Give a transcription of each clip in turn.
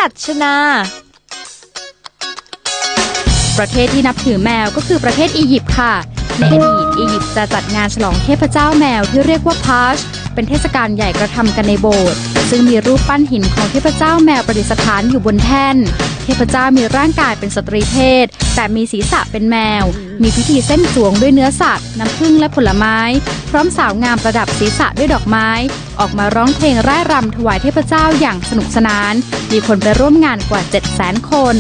ชัชนาประเทศที่นับถือแมวก็คือประเทศอียิปต์ค่ะในอดีตอียิปต์จะจัดงานฉลองเทพเจ้าแมวที่เรียกว่าพาชเป็นเทศกาลใหญ่กระทำกันในโบสถ์ซึ่งมีรูปปั้นหินของเทพเจ้าแมวประดิษฐานอยู่บนแท่นเทพเจ้ามีร่างกายเป็นสตรีเพศแต่มีศีรษะเป็นแมวมีพิธีเส้นสรวงด้วยเนื้อสัตว์น้ำผึ้งและผลไม้พร้อมสาวงามประดับศีรษะด้วยดอกไม้ออกมาร้องเพลงร่ายรำถวายเทพเจ้าอย่างสนุกสนานมีคนไปร่วมงานกว่า 700,000 คน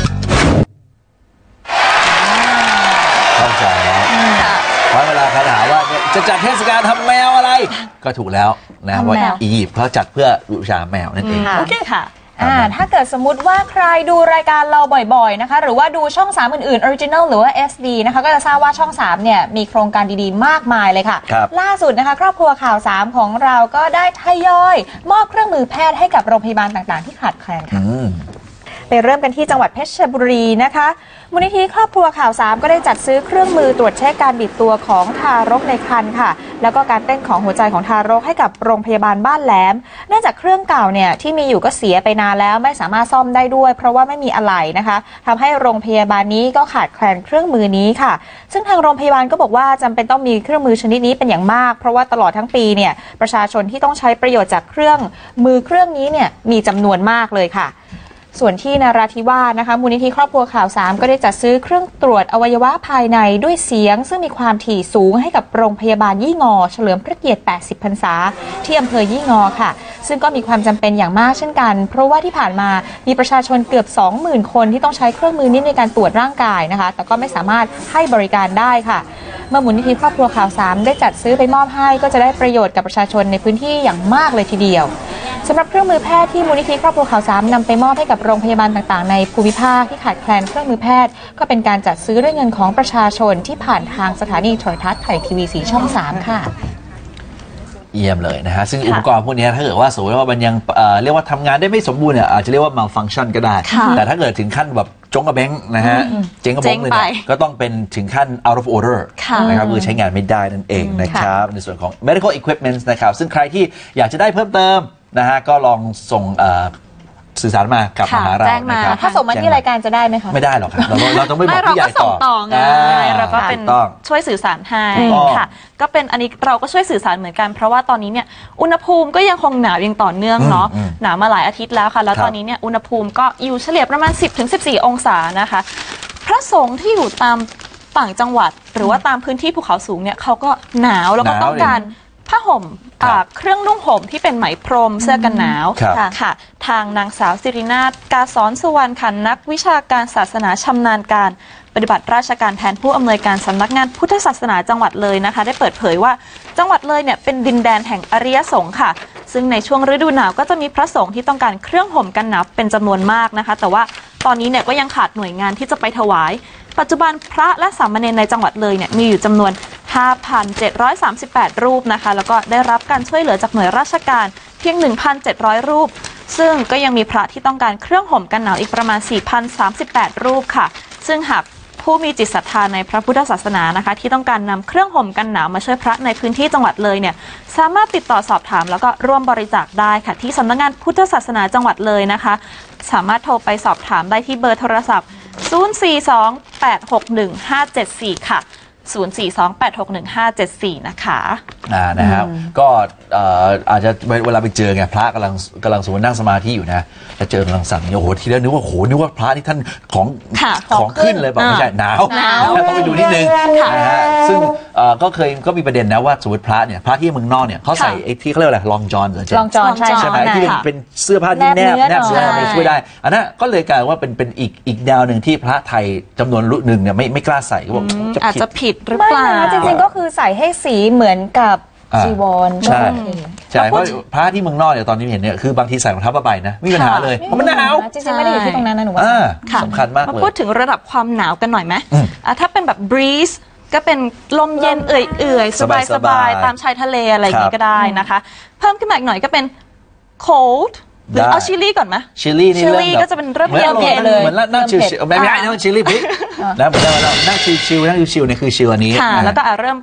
เข้าใจแล้วเพราะเวลาเขาถามว่าจะจัดเทศกาลทำแมวอะไรก็ถูกแล้วนะว่าอียิปต์เขาจัดเพื่อบูชาแมวนั่นเองโอเคค่ะถ้าเกิดสมมุติว่าใครดูรายการเราบ่อยๆนะคะหรือว่าดูช่อง3อื่นๆ Original หรือว่า SD นะคะก็จะทราบว่าช่อง3เนี่ยมีโครงการดีๆมากมายเลยค่ะล่าสุดนะคะครอบครัวข่าว3ของเราก็ได้ทยอยมอบเครื่องมือแพทย์ให้กับโรงพยาบาลต่างๆที่ขาดแคลนค่ะไปเริ่มกันที่จังหวัดเพชรบุรีนะคะมูลนิธิครอบครัวข่าว3ก็ได้จัดซื้อเครื่องมือตรวจเช็คการบีบตัวของทารกในครรภ์ค่ะแล้วก็การเต้นของหัวใจของทารกให้กับโรงพยาบาลบ้านแหลมเนื่องจากเครื่องเก่าเนี่ยที่มีอยู่ก็เสียไปนานแล้วไม่สามารถซ่อมได้ด้วยเพราะว่าไม่มีอะไหล่นะคะทำให้โรงพยาบาลนี้ก็ขาดแคลนเครื่องมือนี้ค่ะซึ่งทางโรงพยาบาลก็บอกว่าจำเป็นต้องมีเครื่องมือชนิดนี้เป็นอย่างมากเพราะว่าตลอดทั้งปีเนี่ยประชาชนที่ต้องใช้ประโยชน์จากเครื่องนี้เนี่ยมีจำนวนมากเลยค่ะส่วนที่นราธิวาสนะคะมูลนิธิครอบครัวข่าว3ก็ได้จัดซื้อเครื่องตรวจอวัยวะภายในด้วยเสียงซึ่งมีความถี่สูงให้กับโรงพยาบาลยี่งอเฉลิมพระเกียรติ80 พรรษาที่อำเภอยี่งอค่ะซึ่งก็มีความจำเป็นอย่างมากเช่นกันเพราะว่าที่ผ่านมามีประชาชนเกือบ 20,000 คนที่ต้องใช้เครื่องมือนี้ในการตรวจร่างกายนะคะแต่ก็ไม่สามารถให้บริการได้ค่ะเมื่อมูลนิธิครอบครัวข่าว3ได้จัดซื้อไปมอบให้ก็จะได้ประโยชน์กับประชาชนในพื้นที่อย่างมากเลยทีเดียวสำหรับเครื่องมือแพทย์ที่มูลนิธิครอบครัวข่าว3นำไปมอบให้กับโรงพยาบาลต่างๆในภูมิภาคที่ขาดแคลนเครื่องมือแพทย์ก็เป็นการจัดซื้อด้วยเงินของประชาชนที่ผ่านทางสถานีโทรทัศน์ไทยทีวี4ช่อง3ค่ะเยี่ยมเลยนะฮะซึ่งอุปกรณ์พวกนี้ถ้าเกิดว่าสมมติว่ามันยังเรียกว่าทำงานได้ไม่สมบูรณ์เนี่ยอาจจะเรียกว่า malfunction ก็ได้แต่ถ้าเกิดถึงขั้นแบบจงกระเบงนะฮะเจ๊งกระบงเลยเนี่ยก็ต้องเป็นถึงขั้น out of order นะครับคือใช้งานไม่ได้นั่นเองนะครับในส่วนของ medical equipment นะครับซึ่งใครที่อยากจะได้เพิ่มเติมนะฮะก็ลองส่งสื่อสารมากับมหาเรานะครับถ้าส่งมาที่รายการจะได้ไหมคะไม่ได้หรอกครับเราต้องไม่บอกผู้ใหญ่ต่อไงเราก็เป็นช่วยสื่อสารให้ค่ะก็เป็นอันนี้เราก็ช่วยสื่อสารเหมือนกันเพราะว่าตอนนี้เนี่ยอุณหภูมิก็ยังคงหนาวยังต่อเนื่องเนาะหนาวมาหลายอาทิตย์แล้วค่ะแล้วตอนนี้เนี่ยอุณหภูมิก็อยู่เฉลี่ยประมาณ 10-14 องศานะคะพระสงฆ์ที่อยู่ตามต่างจังหวัดหรือว่าตามพื้นที่ภูเขาสูงเนี่ยเขาก็หนาวแล้วก็ต้องการผ้าห่มเครื่องนุ่งห่มที่เป็นไหมพรมเสื้อกันหนาวค่ะทางนางสาวสิรินาถกาสอนสุวรรณค่ะนักวิชาการศาสนาชำนาญการปฏิบัติราชการแทนผู้อำนวยการสำนักงานพุทธศาสนาจังหวัดเลยนะคะได้เปิดเผยว่าจังหวัดเลยเนี่ยเป็นดินแดนแห่งอริยสงฆ์ค่ะซึ่งในช่วงฤดูหนาวก็จะมีพระสงฆ์ที่ต้องการเครื่องห่มกันหนาวเป็นจำนวนมากนะคะแต่ว่าตอนนี้เนี่ยก็ยังขาดหน่วยงานที่จะไปถวายปัจจุบันพระและสามเณรในจังหวัดเลยเนี่ยมีอยู่จำนวน 5,738 รูปนะคะแล้วก็ได้รับการช่วยเหลือจากหน่วยราชการเพียง 1,700 รูปซึ่งก็ยังมีพระที่ต้องการเครื่องห่มกันหนาวอีกประมาณ 4,038 รูปค่ะซึ่งหากผู้มีจิตศรัทธาในพระพุทธศาสนานะคะที่ต้องการนำเครื่องห่มกันหนาวมาช่วยพระในพื้นที่จังหวัดเลยเนี่ยสามารถติดต่อสอบถามแล้วก็ร่วมบริจาคได้ค่ะที่สำนักงานพุทธศาสนาจังหวัดเลยนะคะสามารถโทรไปสอบถามได้ที่เบอร์โทรศัพท์042-861-574 ค่ะ 042-861-574 นะคะนะครับก็อาจจะเวลาไปเจอไงพระกำลังสมมตินั่งสมาธิอยู่นะแล้วเจอกำลังสั่งโอ้โหทีแรกนึกว่าพระที่ท่านของขึ้นเลยบอกไม่ใช่หนาวต้องไปดูนิดนึงนะฮะซึ่งก็มีประเด็นนะว่าสมมติพระที่เมืองนอกเนี่ยเขาใส่ไอ้ที่เขาเรียกอะไรลองจอนใช่ไหมที่เป็นเสื้อผ้าที่แนบเสื้อผ้าช่วยได้อันนั้นก็เลยกลายว่าเป็นอีกแนวหนึ่งที่พระไทยจำนวนหนึ่งเนี่ยไม่กล้าใส่ก็บอกอาจจะผิดหรือเปล่าจริงๆก็คือใส่ให้สีเหมือนกับจีวรใช่เพราะพระที่เมืองนอกเนี่ยตอนนี้เห็นเนี่ยคือบางทีใส่รองเท้าผ้าใบนะไม่มีปัญหาเลยเพราะมันหนาวจริงๆไม่ได้อยู่ที่ตรงนั้นนะหนูว่าสำคัญมากเลยมาพูดถึงระดับความหนาวกันหน่อยไหมถ้าเป็นแบบ breeze ก็เป็นลมเย็นเอื่อยๆสบายๆตามชายทะเลอะไรอย่างนี้ก็ได้นะคะเพิ่มขึ้นมาอีกหน่อยก็เป็น cold หรือเอาชิลลี่ก่อนไหมชิลลี่นี่เริ่มก็จะเป็นเริ่มเย็นเลยเหมือนนั่งชิลไม่ใช่นั่งชิลลี่พริกแล้วเหมือนนั่งชิลเนี่ยคือชิลอันนี้แล้วก็เริ่ม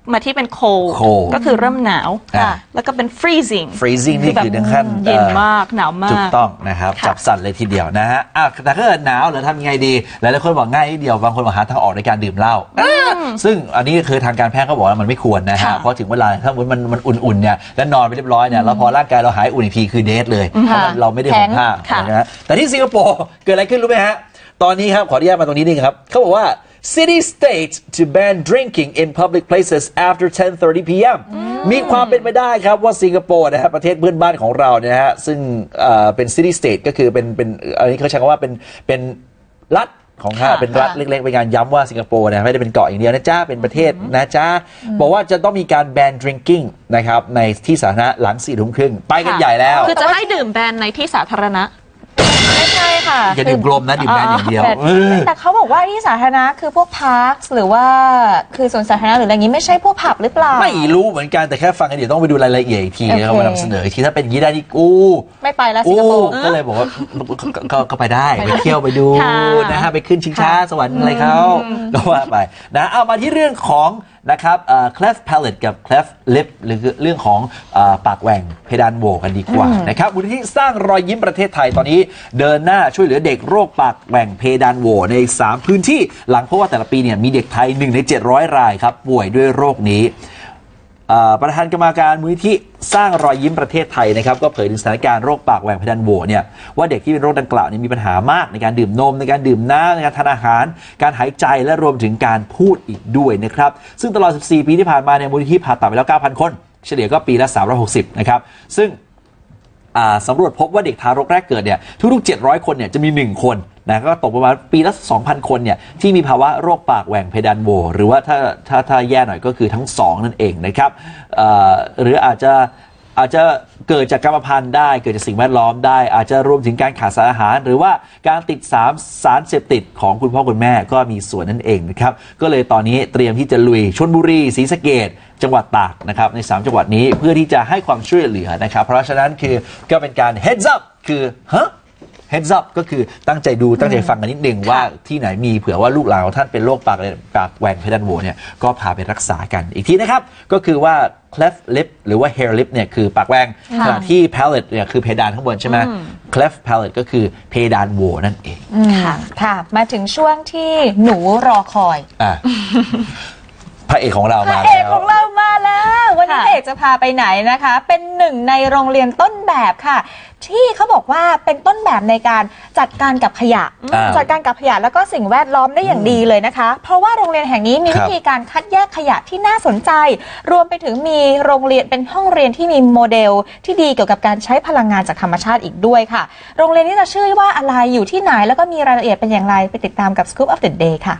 มาที่เป็น cold ก็คือเริ่มหนาวแล้วก็เป็น freezing นี่คือถึงขั้นเย็นมากหนาวมากถูกต้องนะครับจับสั่นเลยทีเดียวนะฮะแต่ถ้าเกิดหนาวหรือทำยังไงดีหลายๆคนบอกง่ายนิดเดียวบางคนบอกหาทางออกในการดื่มเหล้าซึ่งอันนี้คือทางการแพทย์เขาบอกว่ามันไม่ควรนะฮะเพราะถึงเวลาถ้ามันอุ่นๆเนี่ยแล้วนอนไปเรียบร้อยเนี่ยแล้วพอร่างกายเราหายอุ่นอีกทีคือเดทเลยเพราะเราไม่ได้ห่มผ้านะฮะแต่ที่สิงคโปร์เกิดอะไรขึ้นรู้ไหมฮะตอนนี้ครับขออนุญาตมาตรงนี้นึงครับเขาบอกว่า City states to ban drinking in public places after 10:30 p.m. มีความเป็นไปได้ครับว่าสิงคโปร์นะฮะประเทศเพื่อนบ้านของเราเนี่ยฮะซึ่งเป็น City state ก็คือเป็นอันนี้เขาใช้คำว่าเป็นรัฐของข้าเป็นรัฐเล็กๆเป็นการย้ำว่าสิงคโปร์นะไม่ได้เป็นเกาะอย่างเดียวนะจ้าเป็นประเทศนะจ้าบอกว่าจะต้องมีการ ban drinking นะครับในที่สาธารณะหลัง 4 ทุ่มครึ่งไปกันใหญ่แล้วคือจะให้ดื่มแบนในที่สาธารณะไม่ใช่ค่ะอย่าดื่มกลมนะดื่มแบนอย่างเดียวแต่เขาบอกว่าที่สาธารณะคือพวกพาร์คหรือว่าคือสวนสาธารณะหรืออะไรอย่างนี้ไม่ใช่พวกผับหรือเปล่าไม่รู้เหมือนกันแต่แค่ฟังกันเดี๋ยวต้องไปดูรายละเอียดอีกทีนะครับมานำเสนออีกทีถ้าเป็นอย่างนี้ได้นี่ไม่ไปแล้วสิงคโปร์ก็เลยบอกว่าก็ไปได้ไปเที่ยวไปดูนะฮะไปขึ้นชิงช้าสวรรค์อะไรเขาก็ว่าไปนะเอามาที่เรื่องของนะครับcleft palate กับ cleft lip หรือเรื่องของปากแหว่งเพดานโหวกันดีกว่านะครับมูลนิธิสร้างรอยยิ้มประเทศไทยตอนนี้เดินหน้าช่วยเหลือเด็กโรคปากแหว่งเพดานโหวใน3พื้นที่หลังเพราะว่าแต่ละปีเนี่ยมีเด็กไทย1 ใน 700 รายครับป่วยด้วยโรคนี้ประธานกรรมการมูลนิธิสร้างรอยยิ้มประเทศไทยนะครับก็เผยถึงสถานการณ์โรคปากแหว่งเพดานโหวเนี่ยว่าเด็กที่เป็นโรคดังกล่าวมีปัญหามากในการดื่มนมในการดื่มน้ำในการทานอาหารการหายใจและรวมถึงการพูดอีกด้วยนะครับซึ่งตลอด14 ปีที่ผ่านมาเนี่ยมูลนิธิผ่าตัดไปแล้ว 9,000 คนเฉลี่ยก็ปีละ360นะครับซึ่งสำรวจพบว่าเด็กทารกแรกเกิดเนี่ยทุกๆ700 คนเนี่ยจะมี1 คนนะก็ตกประมาณปีละ 2,000 คนเนี่ยที่มีภาวะโรคปากแหว่งเพดานโหวหรือว่าถ้าแย่หน่อยก็คือทั้ง2นั่นเองนะครับหรืออาจจะเกิดจากกรรมพันธุ์ได้เกิดจากสิ่งแวดล้อมได้อาจจะรวมถึงการขาดสารอาหารหรือว่าการติดสารเสพติดของคุณพ่อคุณแม่ก็มีส่วนนั่นเองนะครับก็เลยตอนนี้เตรียมที่จะลุยชลบุรีศรีสะเกษจังหวัดตากนะครับใน3 จังหวัดนี้เพื่อที่จะให้ความช่วยเหลือนะครับเพราะฉะนั้นคือก็เป็นการ heads up คือheads up ก็คือตั้งใจดูตั้งใจฟังกันนิดนึงว่าที่ไหนมีเผื่อว่าลูกหลานของท่านเป็นโรคปากแหว่งเพดานโหวเนี่ยก็พาไปรักษากันอีกทีนะครับก็คือว่า cleft lip หรือว่า hair lip เนี่ยคือปากแหว่งที่ palate เนี่ยคือเพดานข้างบนใช่ไหม cleft palate ก็คือเพดานโหวนั่นเองค่ะมาถึงช่วงที่หนูรอคอยพระเอกของเรามาแล้วพระเอกของเรามาแล้ววันนี้พระเอกจะพาไปไหนนะคะเป็นหนึ่งในโรงเรียนต้นแบบค่ะที่เขาบอกว่าเป็นต้นแบบในการจัดการกับขยะแล้วก็สิ่งแวดล้อมได้อย่างดีเลยนะคะเพราะว่าโรงเรียนแห่งนี้มีวิธีการคัดแยกขยะที่น่าสนใจรวมไปถึงมีโรงเรียนเป็นห้องเรียนที่มีโมเดลที่ดีเกี่ยวกับการใช้พลังงานจากธรรมชาติอีกด้วยค่ะโรงเรียนนี้จะชื่อว่าอะไรอยู่ที่ไหนแล้วก็มีรายละเอียดเป็นอย่างไรไปติดตามกับ Scoop of the Day ค่ะ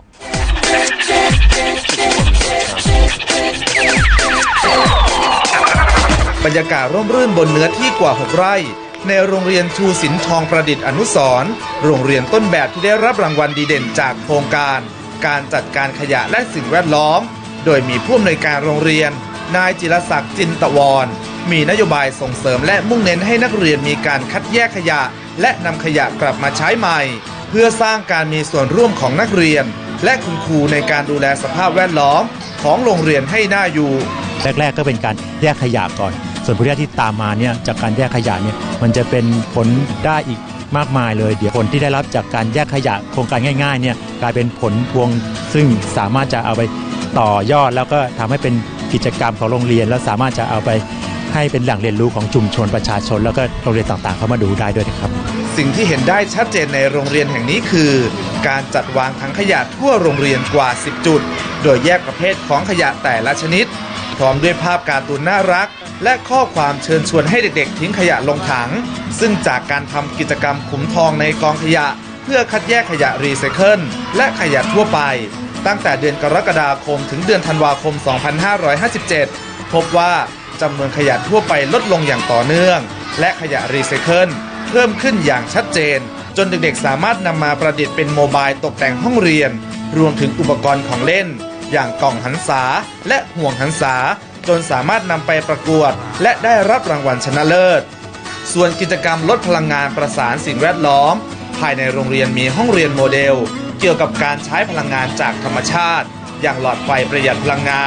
บรรยากาศร่มรื่นบนเนื้อที่กว่า6 ไร่ในโรงเรียนชูศิลป์ทองประดิษฐ์อนุสรณ์โรงเรียนต้นแบบที่ได้รับรางวัลดีเด่นจากโครงการการจัดการขยะและสิ่งแวดล้อมโดยมีผู้อำนวยการโรงเรียนนายจิรศักดิ์จินตวรมีนโยบายส่งเสริมและมุ่งเน้นให้นักเรียนมีการคัดแยกขยะและนำขยะกลับมาใช้ใหม่เพื่อสร้างการมีส่วนร่วมของนักเรียนและคุณครูในการดูแลสภาพแวดล้อมของโรงเรียนให้น่าอยู่แรกๆก็เป็นการแยกขยะก่อนส่วนผลที่ตามมาเนี่ยจากการแยกขยะเนี่ยมันจะเป็นผลได้อีกมากมายเลยเดี๋ยวผลที่ได้รับจากการแยกขยะโครงการง่ายๆเนี่ยกลายเป็นผลพวงซึ่งสามารถจะเอาไปต่อยอดแล้วก็ทำให้เป็นกิจกรรมของโรงเรียนแล้วสามารถจะเอาไปให้เป็นแหล่งเรียนรู้ของชุมชนประชาชนแล้วก็โรงเรียนต่างๆเข้ามาดูได้ด้วยนะครับสิ่งที่เห็นได้ชัดเจนในโรงเรียนแห่งนี้คือการจัดวางถังขยะทั่วโรงเรียนกว่า10 จุดโดยแยกประเภทของขยะแต่ละชนิดพร้อมด้วยภาพการ์ตูนน่ารักและข้อความเชิญชวนให้เด็กๆทิ้งขยะลงถังซึ่งจากการทำกิจกรรมขุมทองในกองขยะเพื่อคัดแยกขยะรีไซเคิลและขยะทั่วไปตั้งแต่เดือนกรกฎาคมถึงเดือนธันวาคม 2557 พบว่าจำนวนขยะทั่วไปลดลงอย่างต่อเนื่องและขยะรีไซเคิลเพิ่มขึ้นอย่างชัดเจนจนเด็กๆสามารถนำมาประดิษฐ์เป็นโมบายตกแต่งห้องเรียนรวมถึงอุปกรณ์ของเล่นอย่างกล่องหันษาและห่วงหันษาจนสามารถนำไปประกวดและได้รับรางวัลชนะเลิศส่วนกิจกรรมลดพลังงานประสานสิ่งแวดล้อมภายในโรงเรียนมีห้องเรียนโมเดลเกี่ยวกับการใช้พลังงานจากธรรมชาติอย่างหลอดไฟประหยัดพลังงาน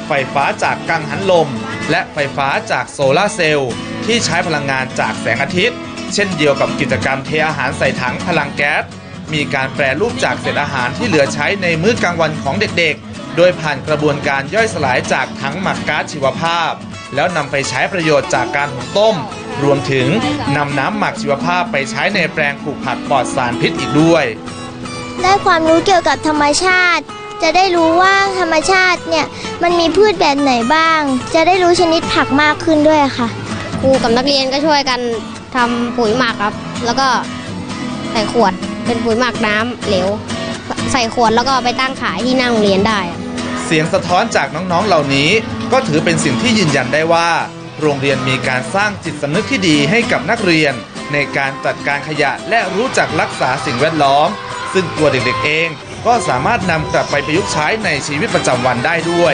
ไฟฟ้าจากกังหันลมและไฟฟ้าจากโซลาร์เซลล์ที่ใช้พลังงานจากแสงอาทิตย์เช่นเดียวกับกิจกรรมเทอาหารใส่ถังพลังแก๊สมีการแปรรูปจากเศษอาหารที่เหลือใช้ในมื้อกลางวันของเด็กๆโดยผ่านกระบวนการย่อยสลายจากถังหมักก๊าซชีวภาพแล้วนำไปใช้ประโยชน์จากการหุงต้มรวมถึงนำน้ำหมักชีวภาพไปใช้ในแปลงปลูกผักปลอดสารพิษอีกด้วยได้ความรู้เกี่ยวกับธรรมชาติจะได้รู้ว่าธรรมชาติเนี่ยมันมีพืชแบบไหนบ้างจะได้รู้ชนิดผักมากขึ้นด้วยค่ะครูกับนักเรียนก็ช่วยกันทำปุ๋ยหมักครับแล้วก็ใส่ขวดเป็นปุ๋ยหมักน้ำเหลวใส่ขวดแล้วก็ไปตั้งขายที่หน้าโรงเรียนได้เสียงสะท้อนจากน้องๆเหล่านี้ก็ถือเป็นสิ่งที่ยืนยันได้ว่าโรงเรียนมีการสร้างจิตสำนึกที่ดีให้กับนักเรียนในการจัดการขยะและรู้จักรักษาสิ่งแวดล้อมซึ่งตัวเด็กๆเองก็สามารถนำกลับไปประยุกต์ใช้ในชีวิตประจำวันได้ด้วย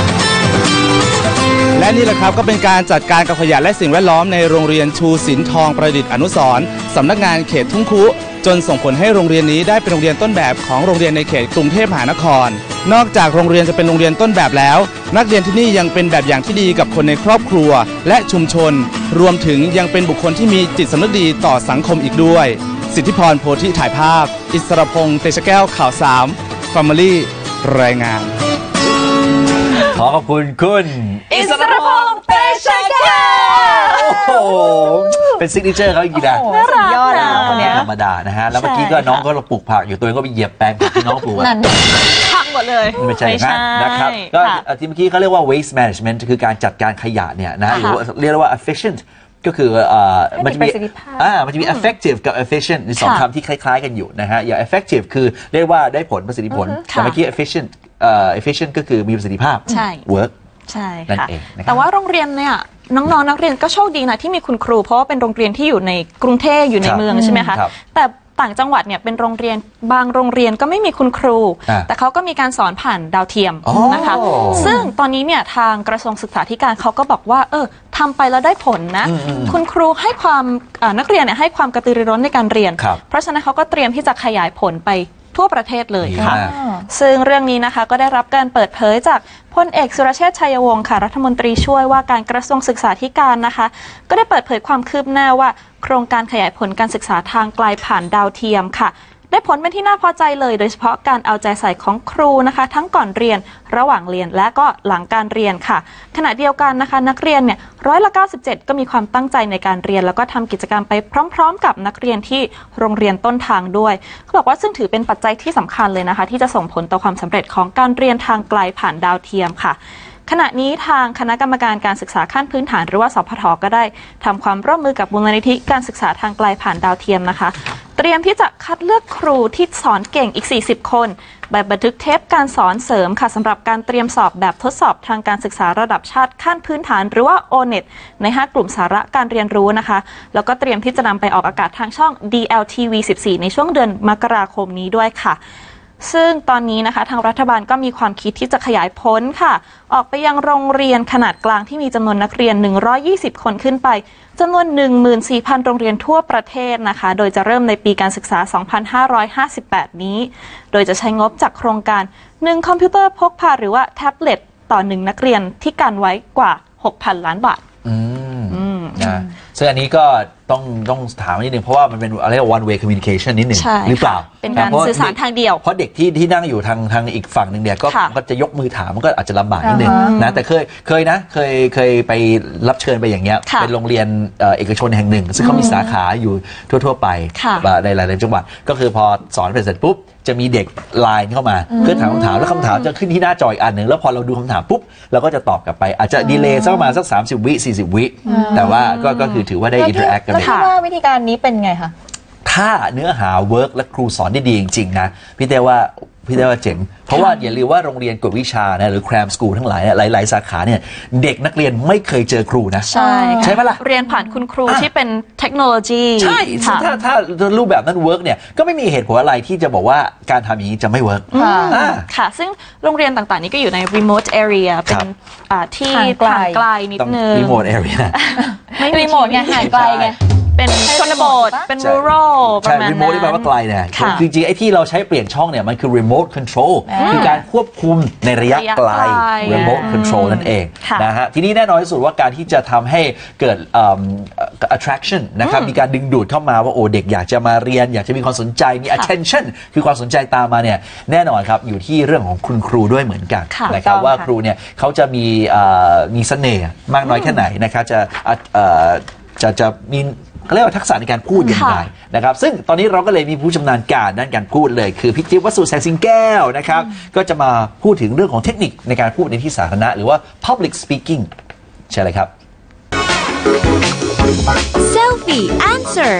และนี่แหละครับก็เป็นการจัดการกับขยะและสิ่งแวดล้อมในโรงเรียนชูศิลป์ทองประดิษฐ์อนุสรณ์สำนักงานเขตทุ่งคุจนส่งผลให้โรงเรียนนี้ได้เป็นโรงเรียนต้นแบบของโรงเรียนในเขตกรุงเทพมหานครนอกจากโรงเรียนจะเป็นโรงเรียนต้นแบบแล้วนักเรียนที่นี่ยังเป็นแบบอย่างที่ดีกับคนในครอบครัวและชุมชนรวมถึงยังเป็นบุคคลที่มีจิตสำนึกดีต่อสังคมอีกด้วยสิทธิพรโพธิถ่ายภาพอิสรพงษ์เตชแก้วข่าว3 Family รายงานขอขอบคุณคุณอิสรพงษ์เตชะแก้วโอ้โหเป็นซิกเนเจอร์เขาจริงๆนะสุดยอดนะคนนี้ธรรมดานะฮะแล้วเมื่อกี้ก็น้องก็ปลูกผักอยู่ตัวเองก็ไปเหยียบแปลงผักที่น้องปลูกนั่นพังหมดเลยไม่ใช่นะครับก็ที่เมื่อกี้เขาเรียกว่า waste management คือการจัดการขยะเนี่ยนะหรือเรียกว่า efficient ก็คือมันจะมี effective กับ efficient ในสองคำที่คล้ายๆกันอยู่นะฮะอย่าง effective คือเรียกว่าได้ผลประสิทธิผลแต่เมื่อกี้ efficient ก็คือมีประสิทธิภาพ work ใช่ค่ะแต่ว่าโรงเรียนเนี่ยน้องๆนักเรียนก็โชคดีนะที่มีคุณครูเพราะว่าเป็นโรงเรียนที่อยู่ในกรุงเทพอยู่ในเมืองใช่ไหมคะแต่ต่างจังหวัดเนี่ยเป็นโรงเรียนบางโรงเรียนก็ไม่มีคุณครูแต่เขาก็มีการสอนผ่านดาวเทียมนะคะซึ่งตอนนี้เนี่ยทางกระทรวงศึกษาธิการเขาก็บอกว่าทำไปแล้วได้ผลนะคุณครูให้ความนักเรียนเนี่ยให้ความกระตือรือร้นในการเรียนเพราะฉะนั้นเขาก็เตรียมที่จะขยายผลไปทั่วประเทศเลยค่ะซึ่งเรื่องนี้นะคะก็ได้รับการเปิดเผยจากพลเอกสุรเชษฐ์ชัยวงศ์ค่ะรัฐมนตรีช่วยว่าการกระทรวงศึกษาธิการนะคะก็ได้เปิดเผยความคืบหน้าว่าโครงการขยายผลการศึกษาทางไกลผ่านดาวเทียมค่ะได้ผลเป็นที่น่าพอใจเลยโดยเฉพาะการเอาใจใส่ของครูนะคะทั้งก่อนเรียนระหว่างเรียนและก็หลังการเรียนค่ะขณะเดียวกันนะคะนักเรียนเนี่ย97%ก็มีความตั้งใจในการเรียนแล้วก็ทำกิจกรรมไปพร้อมๆกับนักเรียนที่โรงเรียนต้นทางด้วยเขาบอกว่าซึ่งถือเป็นปัจจัยที่สำคัญเลยนะคะที่จะส่งผลต่อความสำเร็จของการเรียนทางไกลผ่านดาวเทียมค่ะขณะนี้ทางคณะกรรมการการศึกษาขั้นพื้นฐานหรือว่าสพท.ก็ได้ทำความร่วมมือกับมูลนิธิการศึกษาทางไกลผ่านดาวเทียมนะคะเตรียมที่จะคัดเลือกครูที่สอนเก่งอีก40คนแบบบันทึกเทปการสอนเสริมค่ะสำหรับการเตรียมสอบแบบทดสอบทางการศึกษาระดับชาติขั้นพื้นฐานหรือว่า O-NET ใน5กลุ่มสาระการเรียนรู้นะคะแล้วก็เตรียมที่จะนำไปออกอากาศทางช่อง DLTV 14ในช่วงเดือนมกราคมนี้ด้วยค่ะซึ่งตอนนี้นะคะทางรัฐบาลก็มีความคิดที่จะขยายผลค่ะออกไปยังโรงเรียนขนาดกลางที่มีจำนวนนักเรียน120คนขึ้นไปจำนวน 14,000 โรงเรียนทั่วประเทศนะคะโดยจะเริ่มในปีการศึกษา 2558 นี้โดยจะใช้งบจากโครงการ1คอมพิวเตอร์พกพาหรือว่าแท็บเล็ตต่อ1นักเรียนที่กันไว้กว่า 6,000 ล้านบาทนะซึ่งอันนี้ก็ต้องถามนิดนึงเพราะว่ามันเป็นอะไร one way communication นิดนึงหรือเปล่าเป็นการสื่อสารทางเดียวเพราะเด็กที่นั่งอยู่ทางอีกฝั่งหนึ่งเนี่ยก็จะยกมือถามมันก็อาจจะลำบากนิดนึงนะแต่เคยไปรับเชิญไปอย่างเงี้ยเป็นโรงเรียนเอกชนแห่งหนึ่งซึ่งเขามีสาขาอยู่ทั่วไปในหลายๆจังหวัดก็คือพอสอนไปเสร็จปุ๊บจะมีเด็กไลน์เข้ามาเพื่อถามคำถามแล้วคำถามจะขึ้นที่หน้าจออีกอันหนึ่งแล้วพอเราดูคำถามปุ๊บเราก็จะตอบกลับไปอาจจะดีเลย์สักประมาณสัก30 วิ 40 วิแต่ว่าก็คือถือว่าได้ interact กันเลยแล้วว่าวิธีการนี้เป็นไงคะถ้าเนื้อหาเวิร์กและครูสอนได้ดีจริงๆนะพี่เต้ว่าเจ๋งเพราะว่าอย่าลืมว่าโรงเรียนกวดวิชานะหรือแครมสกูลทั้งหลายหลายสาขาเนี่ยเด็กนักเรียนไม่เคยเจอครูนะใช่ไหมล่ะเรียนผ่านคุณครูที่เป็นเทคโนโลยีใช่ถ้ารูปแบบนั้นเวิร์กเนี่ยก็ไม่มีเหตุผลอะไรที่จะบอกว่าการทำอย่างนี้จะไม่เวิร์กค่ะซึ่งโรงเรียนต่างๆนี้ก็อยู่ใน remote area เป็นที่ห่างไกลนิดนึง remote area ไม่ remote ไงห่างไกลไงเป็นชนบทเป็น rural ประมาณนั้นใช่ remote ที่แปลว่าไกลเนี่ยจริงๆไอ้ที่เราใช้เปลี่ยนช่องเนี่ยมันคือ remote control คือการควบคุมในระยะไกล remote control นั่นเองนะฮะทีนี้แน่นอนที่สุดว่าการที่จะทำให้เกิดattraction นะครับมีการดึงดูดเข้ามาว่าโอ้เด็กอยากจะมาเรียนอยากจะมีความสนใจมี attention คือความสนใจตามมาเนี่ยแน่นอนครับอยู่ที่เรื่องของคุณครูด้วยเหมือนกันนะครับว่าครูเนี่ยเขาจะมีเสน่ห์มากน้อยแค่ไหนนะครับจะมีเขาเรียกว่าทักษะในการพูดยังไงนะครับซึ่งตอนนี้เราก็เลยมีผู้ชำนาญการด้านการพูดเลยคือพี่จิ๊บวสุแสงสิงแก้วนะครับก็จะมาพูดถึงเรื่องของเทคนิคในการพูดในที่สาธารณะหรือว่า public speaking ใช่เลยครับ Selfie Answer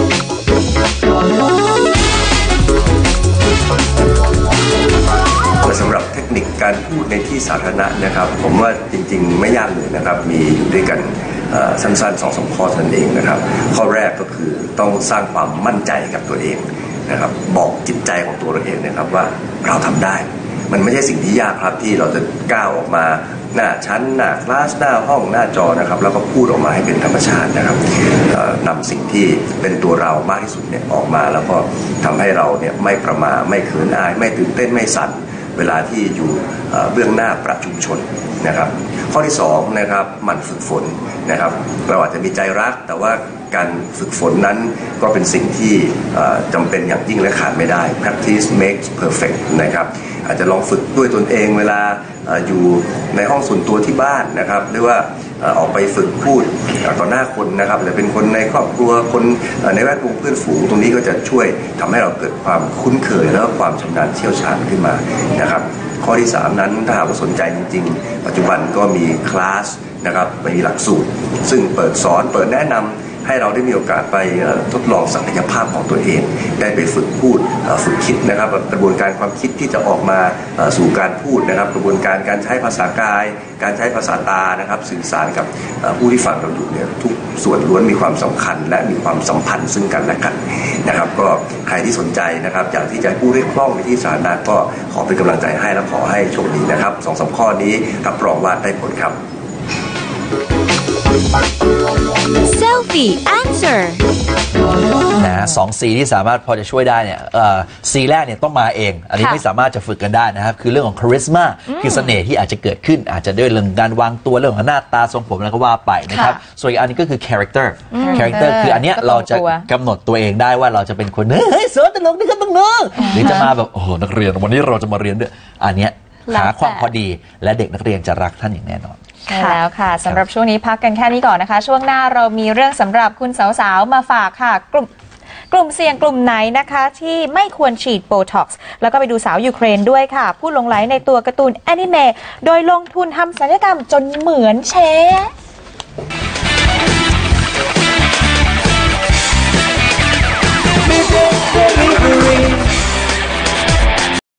สำหรับเทคนิคการพูดในที่สาธารณะนะครับผมว่าจริงๆไม่ยากเลยนะครับมีอยู่ด้วยกันสั้นๆ2-3 ข้อนั่นเองนะครับข้อแรกก็คือต้องสร้างความมั่นใจกับตัวเองนะครับบอกจิตใจของตัวเราเองนะครับว่าเราทำได้มันไม่ใช่สิ่งที่ยากครับที่เราจะก้าวออกมาหน้าชั้นหน้าคลาสหน้าห้องหน้าจอนะครับแล้วก็พูดออกมาให้เป็นธรรมชาตินะครับนำสิ่งที่เป็นตัวเรามากที่สุดเนี่ยออกมาแล้วก็ทำให้เราเนี่ยไม่ประมาทไม่เขินอายไม่ตื่นเต้นไม่สั่นเวลาที่อยู่เบื้องหน้าประชุมชนนะครับข้อที่2นะครับหมั่นฝึกฝนนะครับเราอาจจะมีใจรักแต่ว่าการฝึกฝนนั้นก็เป็นสิ่งที่จำเป็นอย่างยิ่งและขาดไม่ได้ practice makes perfect นะครับอาจจะลองฝึกด้วยตนเองเวลาอยู่ในห้องส่วนตัวที่บ้านนะครับหรือว่าออกไปฝึกพูดต่อหน้าคนนะครับหรือเป็นคนในครอบครัวคนในแวดวงเพื่อนฝูงตรงนี้ก็จะช่วยทำให้เราเกิดความคุ้นเคยและความชำนาญเชี่ยวชาญขึ้นมานะครับข้อที่3นั้นถ้าหากว่าสนใจจริงๆปัจจุบันก็มีคลาสนะครับมีหลักสูตรซึ่งเปิดสอนเปิดแนะนำให้เราได้มีโอกาสไปทดลองศักยภาพของตัวเองได้ไปฝึกพูดฝึกคิดนะครับกระบวนการความคิดที่จะออกมาสู่การพูดนะครับกระบวนการการใช้ภาษากายการใช้ภาษาตานะครับสื่อสารกับผู้ที่ฟังเราอยู่เนี่ยทุกส่วนล้วนมีความสำคัญและมีความสัมพันธ์ซึ่งกันและกันนะครับก็ใครที่สนใจนะครับอยากที่จะพูดให้คล่องในที่สาธารณะก็ขอเป็นกำลังใจให้และขอให้โชคดีนะครับ 2-3 ข้อนี้รับรองว่าได้ผลครับ Selfie Answer นะฮะ2 C ที่สามารถพอจะช่วยได้เนี่ยC แรกเนี่ยต้องมาเองอันนี้ไม่สามารถจะฝึกกันได้นะครับคือเรื่องของ charisma คือเสน่ห์ที่อาจจะเกิดขึ้นอาจจะด้วยเรื่องการวางตัวเรื่องของหน้าตาทรงผมแล้วก็ว่าไปนะครับส่วนอีกอันนี้ก็คือ character คืออันเนี้ยเราจะกำหนดตัวเองได้ว่าเราจะเป็นคนเฮ้ยสอนตลกนี่ก็ต้องน้องหรือจะมาแบบโอ้โหนักเรียนวันนี้เราจะมาเรียนด้วยอันเนี้ยหาความพอดีและเด็กนักเรียนจะรักท่านอย่างแน่นอนใช่แล้วค่ะสำหรับช่วงนี้พักกันแค่นี้ก่อนนะคะช่วงหน้าเรามีเรื่องสำหรับคุณสาวๆมาฝากค่ะกลุ่มเสี่ยงกลุ่มไหนนะคะที่ไม่ควรฉีดโบท็อกซ์แล้วก็ไปดูสาวยูเครนด้วยค่ะผู้หลงใหลในตัวการ์ตูนแอนิเมะโดยลงทุนทำศัลยกรรมจนเหมือนเชฟ